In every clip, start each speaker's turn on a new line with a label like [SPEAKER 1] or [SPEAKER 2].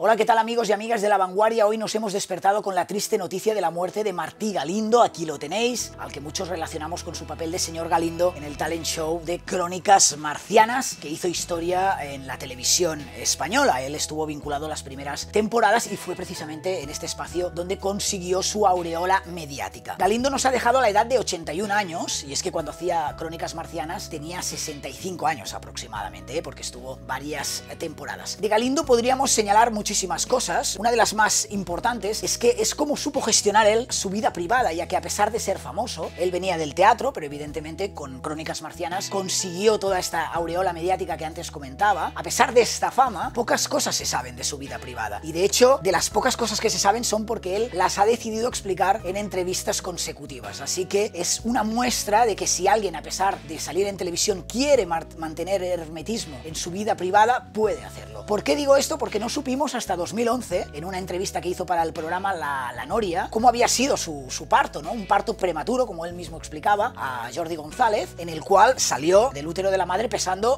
[SPEAKER 1] Hola, ¿qué tal amigos y amigas de La Vanguardia? Hoy nos hemos despertado con la triste noticia de la muerte de Martí Galindo, aquí lo tenéis, al que muchos relacionamos con su papel de señor Galindo en el talent show de Crónicas Marcianas, que hizo historia en la televisión española. Él estuvo vinculado a las primeras temporadas y fue precisamente en este espacio donde consiguió su aureola mediática. Galindo nos ha dejado a la edad de 81 años, y es que cuando hacía Crónicas Marcianas tenía 65 años aproximadamente, porque estuvo varias temporadas. De Galindo podríamos señalar muchísimas cosas. Una de las más importantes es que es cómo supo gestionar él su vida privada, ya que a pesar de ser famoso, él venía del teatro, pero evidentemente con Crónicas Marcianas consiguió toda esta aureola mediática que antes comentaba. A pesar de esta fama, pocas cosas se saben de su vida privada, y de hecho, de las pocas cosas que se saben son porque él las ha decidido explicar en entrevistas consecutivas. Así que es una muestra de que si alguien, a pesar de salir en televisión, quiere mantener hermetismo en su vida privada, puede hacerlo. ¿Por qué digo esto? Porque no supimos hasta 2011, en una entrevista que hizo para el programa La Noria, cómo había sido su parto, ¿no? Un parto prematuro, como él mismo explicaba a Jordi González, en el cual salió del útero de la madre pesando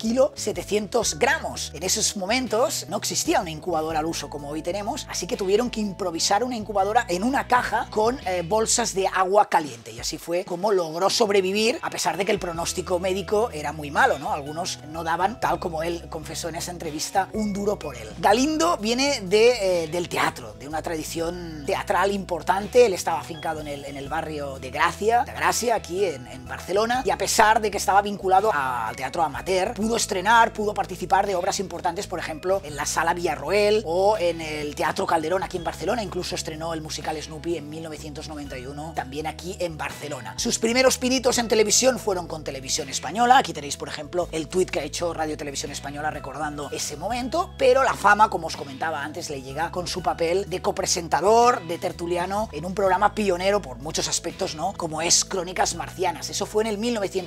[SPEAKER 1] 1,7 kg. En esos momentos no existía una incubadora al uso como hoy tenemos, así que tuvieron que improvisar una incubadora en una caja con bolsas de agua caliente, y así fue como logró sobrevivir, a pesar de que el pronóstico médico era muy malo, ¿no? Algunos no daban, tal como él confesó en esa entrevista, un duro por él. Galindo viene del teatro, de una tradición teatral importante. Él estaba afincado en el barrio de Gracia, aquí en Barcelona, y a pesar de que estaba vinculado al teatro amateur, pudo participar de obras importantes, por ejemplo, en la Sala Villarroel o en el Teatro Calderón aquí en Barcelona. Incluso estrenó el musical Snoopy en 1991, también aquí en Barcelona. Sus primeros pinitos en televisión fueron con Televisión Española. Aquí tenéis, por ejemplo, el tuit que ha hecho Radio Televisión Española recordando ese momento, pero la fama, como os comentaba antes, le llega con su papel de copresentador, de tertuliano, en un programa pionero por muchos aspectos, ¿no? Como es Crónicas Marcianas. Eso fue en el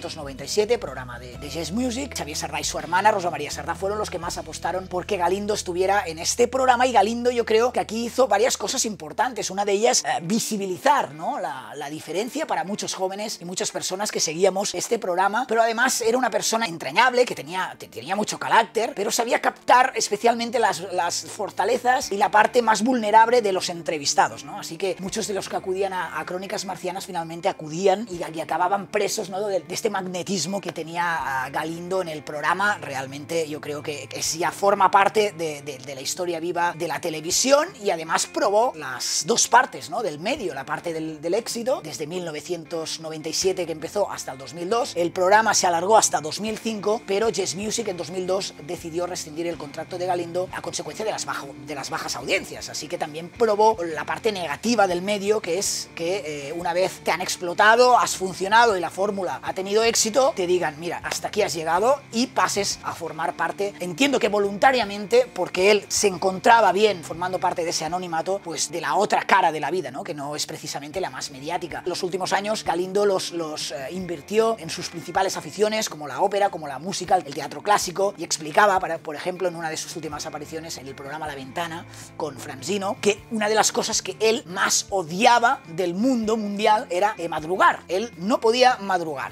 [SPEAKER 1] 1997, programa de Jazz Music. Xavier Sardá y su hermana Rosa María Sardá fueron los que más apostaron porque Galindo estuviera en este programa, y Galindo, yo creo que aquí hizo varias cosas importantes. Una de ellas, visibilizar, ¿no? la diferencia para muchos jóvenes y muchas personas que seguíamos este programa, pero además era una persona entrañable, que tenía mucho carácter, pero sabía captar especialmente las fortalezas y la parte más vulnerable de los entrevistados, ¿no? Así que muchos de los que acudían a Crónicas Marcianas finalmente acudían y acababan presos, ¿no? de este magnetismo que tenía Galindo en el programa. Realmente yo creo que ya forma parte de la historia viva de la televisión, y además probó las dos partes, ¿no? Del medio, la parte del éxito, desde 1997 que empezó hasta el 2002. El programa se alargó hasta 2005, pero Jazz Music en 2002 decidió rescindir el contrato de Galindo a consecuencia de las bajas audiencias. Así que también probó la parte negativa del medio, que es que una vez te han explotado, has funcionado y la fórmula ha tenido éxito, te digan, mira, hasta aquí has llegado, y pases a formar parte, entiendo que voluntariamente, porque él se encontraba bien formando parte de ese anonimato, pues de la otra cara de la vida, ¿no? Que no es precisamente la más mediática. En los últimos años Galindo los invirtió en sus principales aficiones, como la ópera, como la música, el teatro clásico, y explicaba, por ejemplo, en una de sus últimas apariciones en el programa La Ventana con Franzino, que una de las cosas que él más odiaba del mundo mundial era madrugar. Él no podía madrugar,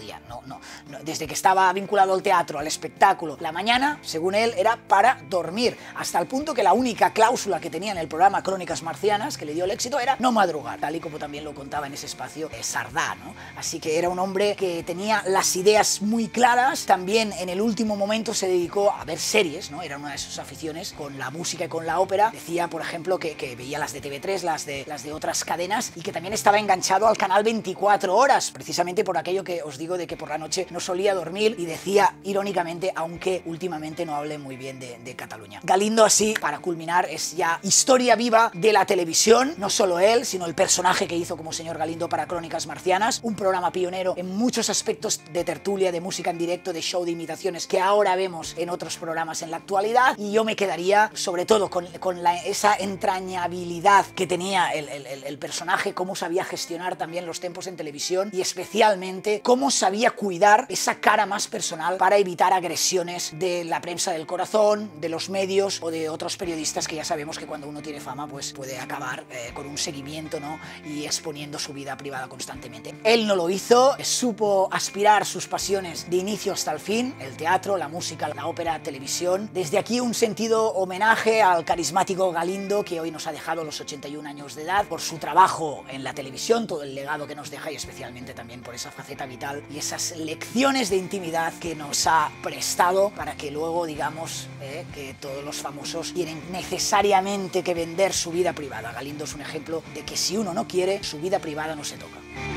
[SPEAKER 1] no. Desde que estaba vinculado al teatro, al espectáculo, la mañana, según él, era para dormir, hasta el punto que la única cláusula que tenía en el programa Crónicas Marcianas, que le dio el éxito, era no madrugar, tal y como también lo contaba en ese espacio Sardá, ¿no? Así que era un hombre que tenía las ideas muy claras. También en el último momento se dedicó a ver series, ¿no? Era una de sus aficiones con la música y con la ópera. Decía, por ejemplo, que veía las de TV3, las de otras cadenas, y que también estaba enganchado al canal 24 horas, precisamente por aquello que os digo de que por la noche no solía dormir, y decía irónicamente, aunque últimamente no hable muy bien de Cataluña. Galindo, así, para culminar, es ya historia viva de la televisión, no solo él, sino el personaje que hizo como señor Galindo para Crónicas Marcianas, un programa pionero en muchos aspectos de tertulia, de música en directo, de show de imitaciones que ahora vemos en otros programas en la actualidad. Y yo me quedaría sobre todo con esa entrañabilidad que tenía el personaje, cómo sabía gestionar también los tempos en televisión, y especialmente cómo sabía cuidar esa cara más personal para evitar agresiones de la prensa del corazón, de los medios o de otros periodistas, que ya sabemos que cuando uno tiene fama pues puede acabar con un seguimiento, ¿no? Y exponiendo su vida privada constantemente. Él no lo hizo, supo aspirar sus pasiones de inicio hasta el fin, el teatro, la música, la ópera, televisión. Desde aquí un sentido homenaje al carismático Galindo, que hoy nos ha dejado los 81 años de edad, por su trabajo en la televisión, todo el legado que nos deja y especialmente también por esa faceta vital y esas lecciones de intimidad que nos ha prestado para que luego digamos que todos los famosos tienen necesariamente que vender su vida privada. Galindo es un ejemplo de que si uno no quiere, su vida privada no se toca.